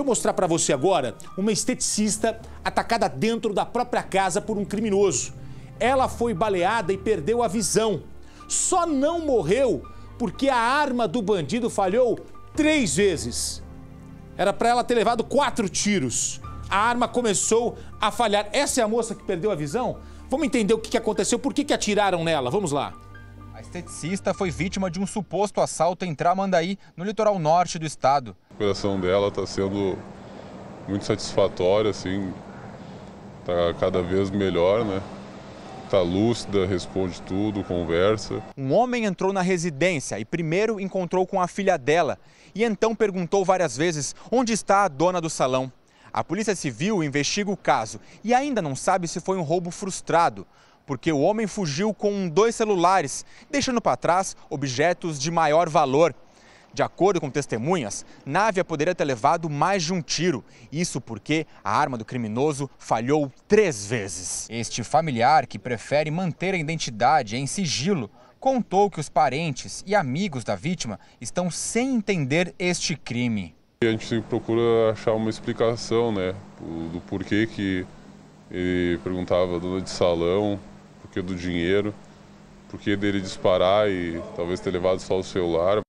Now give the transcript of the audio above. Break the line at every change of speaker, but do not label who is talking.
eu mostrar para você agora uma esteticista atacada dentro da própria casa por um criminoso. Ela foi baleada e perdeu a visão. Só não morreu porque a arma do bandido falhou 3 vezes. Era para ela ter levado 4 tiros. A arma começou a falhar. Essa é a moça que perdeu a visão? Vamos entender o que aconteceu, por que atiraram nela. Vamos lá.
A esteticista foi vítima de um suposto assalto em Tramandaí, no litoral norte do estado.
A operação dela está sendo muito satisfatória, assim, está cada vez melhor, né? Está lúcida, responde tudo, conversa.
Um homem entrou na residência e primeiro encontrou com a filha dela e então perguntou várias vezes onde está a dona do salão. A Polícia Civil investiga o caso e ainda não sabe se foi um roubo frustrado, porque o homem fugiu com 2 celulares, deixando para trás objetos de maior valor. De acordo com testemunhas, Návia poderia ter levado mais de um tiro. Isso porque a arma do criminoso falhou 3 vezes. Este familiar, que prefere manter a identidade em sigilo, contou que os parentes e amigos da vítima estão sem entender este crime.
A gente procura achar uma explicação, né, do porquê que ele perguntava a dona de salão, porquê do dinheiro, porquê dele disparar e talvez ter levado só o celular.